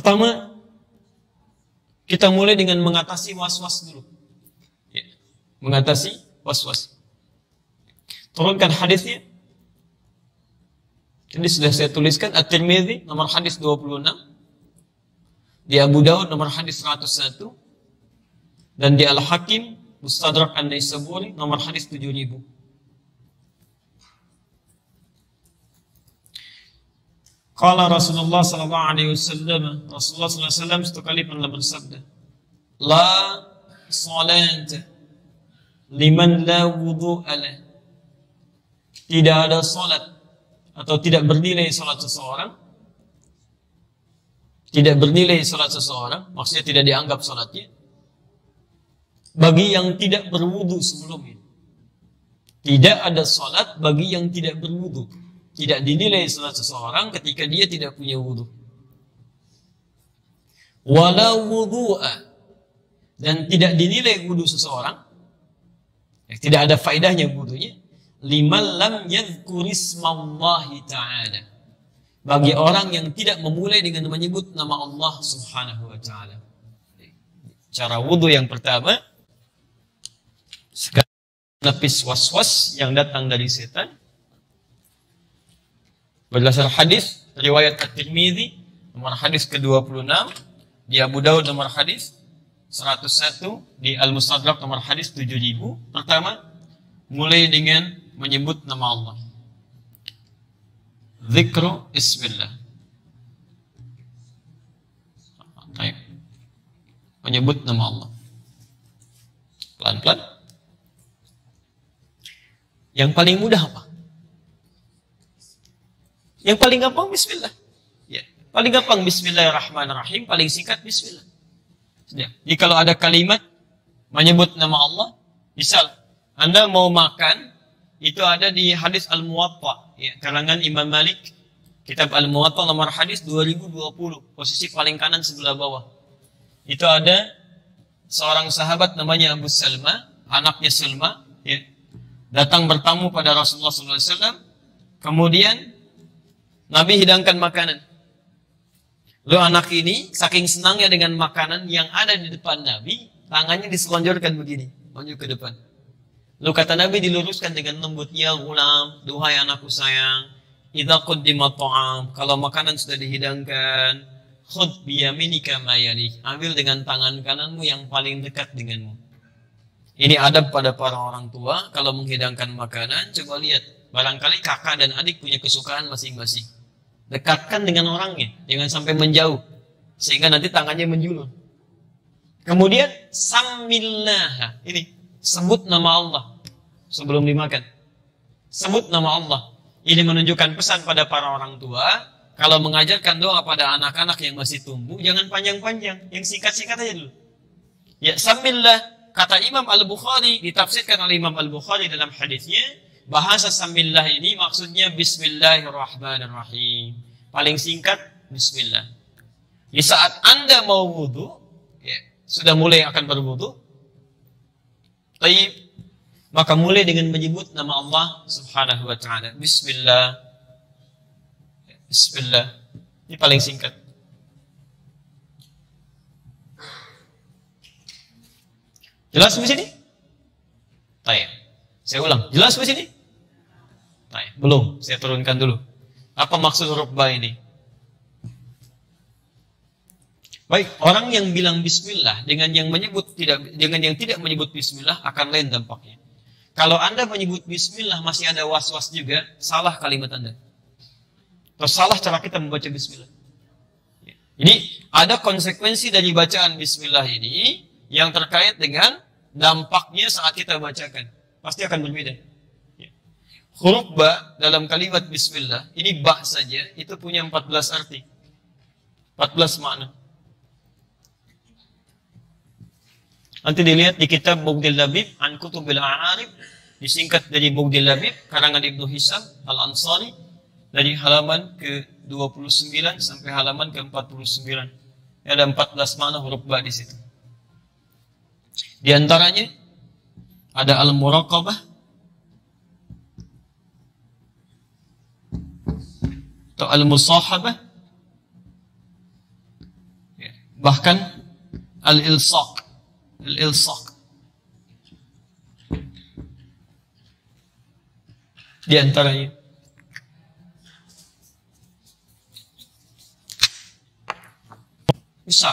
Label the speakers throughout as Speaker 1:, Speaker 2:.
Speaker 1: Pertama, kita mulai dengan mengatasi was-was dulu. Ya, mengatasi was-was. Turunkan hadisnya. Ini sudah saya tuliskan. At-Tirmidzi nomor hadis 26. Di Abu Daud nomor hadis 101. Dan di Al-Hakim Mustadrak An-Naisaburi nomor hadis 7000. Qala Rasulullah sallallahu alaihi wasallam, Rasulullah sallallahu alaihi wasallam satu kali pernah bersabda, la salat liman la wudu'a lah. Tidak ada salat atau tidak bernilai salat seseorang. Tidak bernilai salat seseorang, maksudnya tidak dianggap salatnya bagi yang tidak berwudu sebelumnya. Tidak ada salat bagi yang tidak berwudu. Tidak dinilai salat seseorang ketika dia tidak punya wudu. Wala wudu'a, dan tidak dinilai wudu seseorang, tidak ada faedahnya wudunya, liman lam yadhkurismallahi ta'ala, bagi orang yang tidak memulai dengan menyebut nama Allah subhanahu wa ta'ala. Cara wudu yang pertama, sekali menepis was-was yang datang dari setan. Berdasar hadis riwayat At-Tirmidzi nomor hadis ke-26, di Abu Daud nomor hadis 101, di Al-Mustadrak nomor hadis 7000. Pertama, mulai dengan menyebut nama Allah. Zikru Bismillah. Menyebut nama Allah. Pelan-pelan. Yang paling mudah apa? Yang paling gampang Bismillah. Ya, paling gampang Bismillahirrahmanirrahim, paling singkat Bismillah. Jadi kalau ada kalimat menyebut nama Allah, misal Anda mau makan, itu ada di hadis Al-Muwatta, ya, karangan Imam Malik, kitab Al-Muwatta nomor hadis 2020, posisi paling kanan sebelah bawah. Itu ada seorang sahabat namanya Abu Salma, anaknya Salma, ya, datang bertamu pada Rasulullah SAW. Kemudian Nabi hidangkan makanan. Lalu anak ini saking senangnya dengan makanan yang ada di depan Nabi, tangannya diselonjorkan begini, menuju ke depan. Lalu kata Nabi diluruskan dengan lembut, ya gulam, duhai anakku sayang, idza quddima ta'am, kalau makanan sudah dihidangkan, khudh biyaminika ma yalik, ambil dengan tangan kananmu yang paling dekat denganmu. Ini adab pada para orang tua kalau menghidangkan makanan. Coba lihat, barangkali kakak dan adik punya kesukaan masing-masing. Dekatkan dengan orangnya, jangan sampai menjauh, sehingga nanti tangannya menjulur. Kemudian samillah, ini sebut nama Allah sebelum dimakan. Sebut nama Allah. Ini menunjukkan pesan pada para orang tua, kalau mengajarkan doa pada anak-anak yang masih tumbuh, jangan panjang-panjang, yang singkat-singkat aja dulu. Ya, samillah, kata Imam Al-Bukhari, ditafsirkan oleh Imam Al-Bukhari dalam hadisnya, bahasa samillah ini maksudnya Bismillahirrahmanirrahim. Paling singkat, Bismillah. Di saat Anda mau wudu, ya, sudah mulai akan berwudu, maka mulai dengan menyebut nama Allah subhanahu wa ta'ala. Bismillah. Bismillah. Ini paling singkat. Jelas di sini? Baik. Saya ulang. Jelas di sini? Baik. Belum. Saya turunkan dulu. Apa maksud huruf ba ini? Baik, orang yang bilang bismillah dengan yang tidak menyebut bismillah akan lain dampaknya. Kalau Anda menyebut bismillah masih ada was-was juga, salah kalimat Anda. Atau salah cara kita membaca bismillah. Jadi ada konsekuensi dari bacaan bismillah ini yang terkait dengan dampaknya saat kita bacakan. Pasti akan berbeda. Huruf ba dalam kalimat bismillah, ini ba saja, itu punya 14 arti. 14 makna. Nanti dilihat di kitab Bughdil Labib, An Kutubil A'arib, disingkat dari Bughdil Labib, karangan Ibnu Hisam Al-Ansari, dari halaman ke-29 sampai halaman ke-49. Ada 14 makna huruf ba di situ. Di antaranya ada al-muraqabah, atau al-musahabah, Bahkan al-ilsaq. Al-ilsaq. Di antaranya. Misal.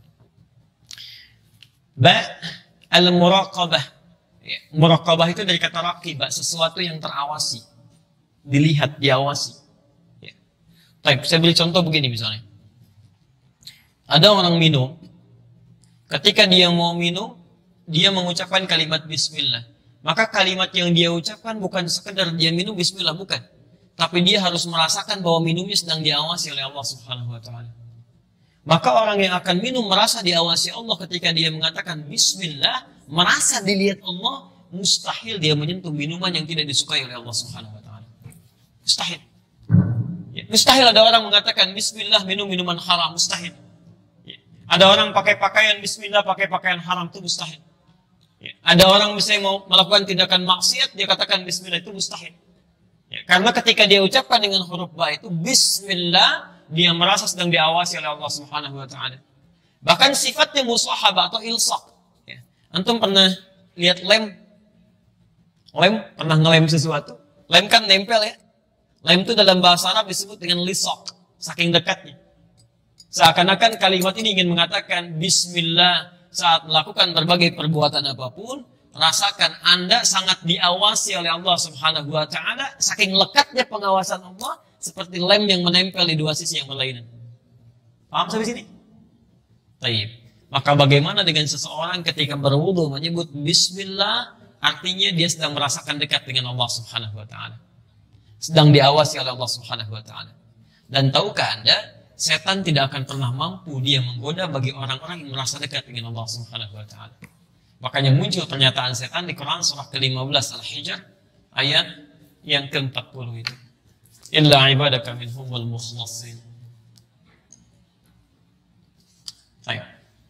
Speaker 1: Al-muraqabah. Ya, muraqabah itu dari kata raqibah, sesuatu yang terawasi. Dilihat, diawasi. Ya. Baik, saya beri contoh begini misalnya. Ada orang minum, ketika dia mau minum, dia mengucapkan kalimat bismillah. Maka kalimat yang dia ucapkan bukan sekedar dia minum bismillah, bukan. Tapi dia harus merasakan bahwa minumnya sedang diawasi oleh Allah Subhanahu wa taala. Maka orang yang akan minum merasa diawasi Allah ketika dia mengatakan bismillah, merasa dilihat Allah, mustahil dia menyentuh minuman yang tidak disukai oleh Allah Subhanahu wa taala. Mustahil. Ya, mustahil ada orang mengatakan bismillah minum minuman haram, mustahil. Ya, ada orang pakai pakaian bismillah, pakai pakaian haram, itu mustahil. Ya, ada orang misalnya mau melakukan tindakan maksiat, dia katakan bismillah, itu mustahil. Ya, karena ketika dia ucapkan dengan huruf ba itu bismillah, dia merasa sedang diawasi oleh Allah Subhanahu wa taala. Bahkan sifatnya musahabah atau ilsaq. Ya. Antum pernah lihat lem? Lem pernah ngelem sesuatu? Lem kan nempel ya. Lem itu dalam bahasa Arab disebut dengan lisaq, saking dekatnya. Seakan-akan kalimat ini ingin mengatakan bismillah saat melakukan berbagai perbuatan apapun, rasakan Anda sangat diawasi oleh Allah Subhanahu wa taala, saking lekatnya pengawasan Allah seperti lem yang menempel di dua sisi yang berlainan. Paham sampai sini? Baik. Maka bagaimana dengan seseorang ketika berwudu menyebut bismillah, artinya dia sedang merasakan dekat dengan Allah Subhanahu wa taala. Sedang diawasi oleh Allah Subhanahu wa taala. Dan tahukah Anda, setan tidak akan pernah mampu dia menggoda bagi orang-orang yang merasa dekat dengan Allah Subhanahu wa taala. Makanya muncul pernyataan setan di Quran surah ke-15 Al-Hijr ayat yang ke-40 itu. Illa ibadaka minhumul mukhlasin. Baik.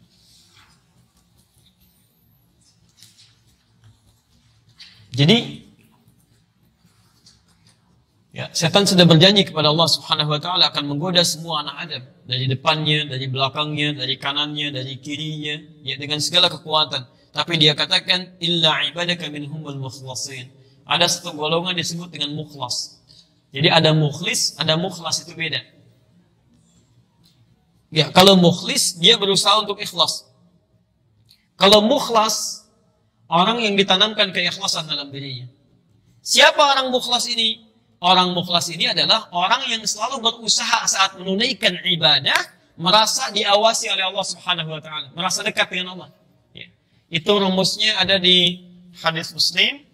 Speaker 1: Jadi ya, setan sudah berjanji kepada Allah Subhanahu wa taala akan menggoda semua anak Adam, dari depannya, dari belakangnya, dari kanannya, dari kirinya, ya dengan segala kekuatan. Tapi dia katakan illa ibadaka minhumul mukhlasin. Ada satu golongan disebut dengan mukhlas. Jadi ada mukhlis, ada mukhlas, itu beda. Ya, kalau mukhlis dia berusaha untuk ikhlas. Kalau mukhlas, orang yang ditanamkan keikhlasan dalam dirinya. Siapa orang mukhlas ini? Orang mukhlas ini adalah orang yang selalu berusaha saat menunaikan ibadah, merasa diawasi oleh Allah Subhanahu wa taala, merasa dekat dengan Allah. Ya. Itu rumusnya ada di hadis Muslim.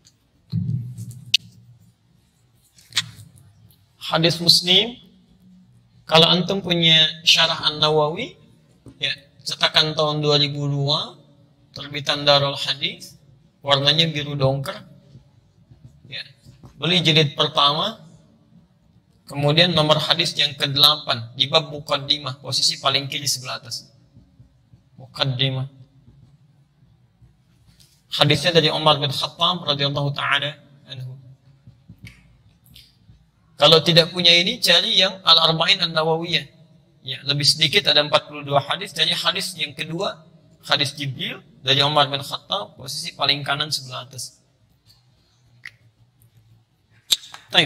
Speaker 1: Hadis Muslim, kalau antum punya Syarah An-Nawawi, ya, cetakan tahun 2002, terbitan Darul Hadis, warnanya biru dongker. Ya. Beli jilid pertama, kemudian nomor hadis yang ke-8 di bab Muqaddimah, posisi paling kiri sebelah atas. Muqaddimah. Hadisnya dari Umar bin Khattab radhiyallahu taala anhu. Kalau tidak punya ini, cari yang Al-Arba'in An-Nawawiyah. Ya, lebih sedikit, ada 42 hadis. Dari hadis yang kedua, hadis Jibril dari Umar bin Khattab, posisi paling kanan sebelah atas. Baik.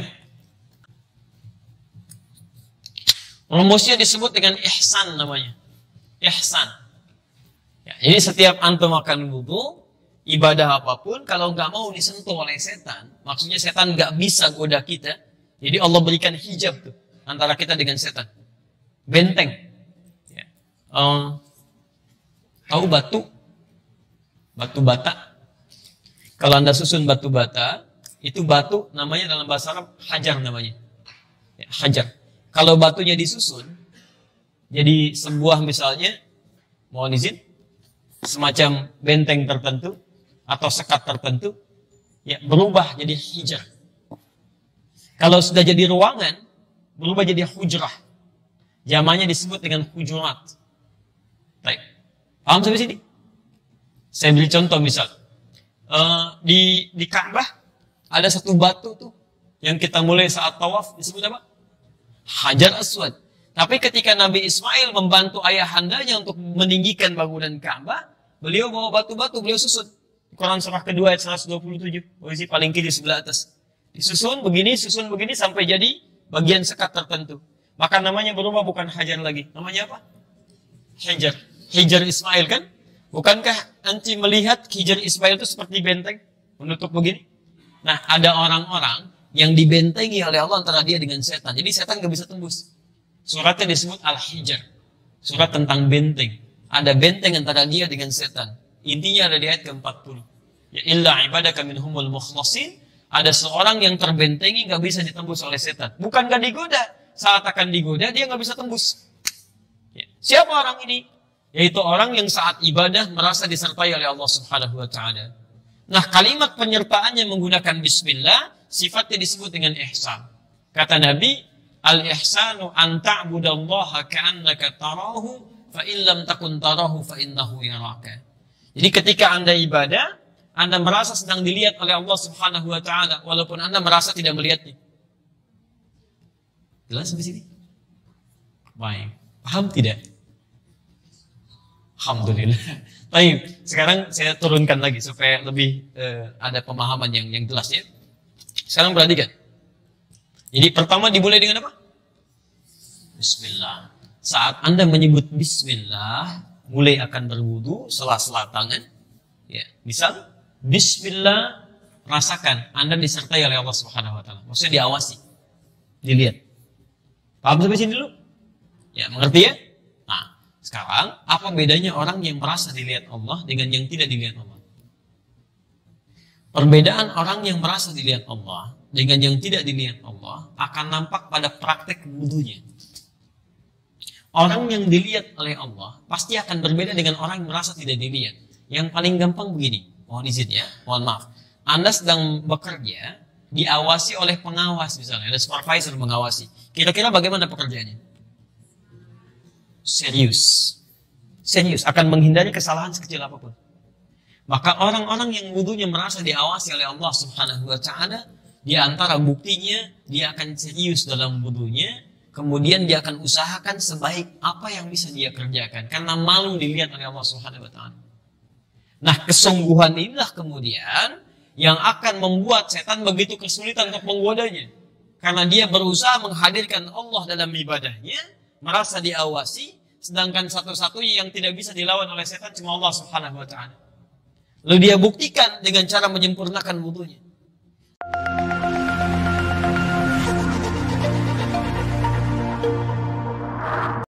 Speaker 1: Rumusnya disebut dengan ihsan namanya. Ihsan. Ya, jadi setiap antum makan wudu, ibadah apapun, kalau nggak mau disentuh oleh setan, maksudnya setan nggak bisa goda kita. Jadi Allah berikan hijab tuh antara kita dengan setan. Benteng. Ya. Tahu batu? Batu bata. Kalau Anda susun batu bata, itu batu namanya dalam bahasa Arab hajar namanya. Ya, hajar. Kalau batunya disusun, jadi sebuah misalnya, mohon izin, semacam benteng tertentu atau sekat tertentu, ya berubah jadi hijar. Kalau sudah jadi ruangan, berubah jadi hujrah. Jamannya disebut dengan hujurat. Baik. Paham sampai sini? Saya beri contoh misal. Di Ka'bah ada satu batu tuh yang kita mulai saat tawaf disebut apa? Hajar Aswad. Tapi ketika Nabi Ismail membantu ayahandanya untuk meninggikan bangunan Ka'bah, beliau bawa batu-batu, beliau susun. Quran surah kedua ayat 127, posisi paling kiri sebelah atas. Disusun begini sampai jadi bagian sekat tertentu. Maka namanya berubah, bukan hajar lagi. Namanya apa? Hajar. Hajar Ismail kan? Bukankah anti melihat Hajar Ismail itu seperti benteng menutup begini? Nah, ada orang-orang yang dibentengi oleh Allah antara dia dengan setan. Jadi setan gak bisa tembus. Suratnya disebut Al-Hijr. Surat tentang benteng. Ada benteng antara dia dengan setan. Intinya ada di ayat ke-40. Ya illa ibadaka minhumul mukhlasin. Ada seorang yang terbentengi gak bisa ditembus oleh setan. Bukan gak digoda. Saat akan digoda dia gak bisa tembus. Ya. Siapa orang ini? Yaitu orang yang saat ibadah merasa disertai oleh Allah Subhanahu wa ta'ala. Nah, kalimat penyertaannya menggunakan bismillah, sifatnya disebut dengan ihsan. Kata Nabi, al-ihsanu an ta'budallaha ka'annaka tarahu fa in lam takun tarahu fa innahu yaraka. Jadi ketika Anda ibadah, Anda merasa sedang dilihat oleh Allah Subhanahu wa ta'ala walaupun Anda merasa tidak melihatnya. Jelas sampai sini? Baik. Paham tidak? Alhamdulillah. Baik, sekarang saya turunkan lagi supaya lebih ada pemahaman yang jelas ya. Sekarang perhatikan. Jadi pertama dimulai dengan apa? Bismillah. Saat Anda menyebut bismillah, mulai akan berwudu, sela-sela tangan. Ya, misal bismillah, rasakan Anda disertai oleh Allah Subhanahu wa taala. Maksudnya diawasi. Dilihat. Paham sampai sini dulu? Ya, mengerti ya? Nah, sekarang apa bedanya orang yang merasa dilihat Allah dengan yang tidak dilihat Allah? Perbedaan orang yang merasa dilihat Allah dengan yang tidak dilihat Allah akan nampak pada praktek wudunya. Orang yang dilihat oleh Allah pasti akan berbeda dengan orang yang merasa tidak dilihat. Yang paling gampang begini, mohon izin ya, mohon maaf. Anda sedang bekerja, diawasi oleh pengawas misalnya, ada supervisor mengawasi. Kira-kira bagaimana pekerjaannya? Serius. Serius, akan menghindari kesalahan sekecil apapun. Maka orang-orang yang wudunya merasa diawasi oleh Allah Subhanahu wa ta'ala, di antara buktinya dia akan serius dalam wudunya, kemudian dia akan usahakan sebaik apa yang bisa dia kerjakan karena malu dilihat oleh Allah Subhanahu wa ta'ala. Nah, kesungguhan inilah kemudian yang akan membuat setan begitu kesulitan untuk menggodanya. Karena dia berusaha menghadirkan Allah dalam ibadahnya, merasa diawasi, sedangkan satu-satunya yang tidak bisa dilawan oleh setan cuma Allah Subhanahu wa ta'ala. Lalu dia buktikan dengan cara menyempurnakan wudunya.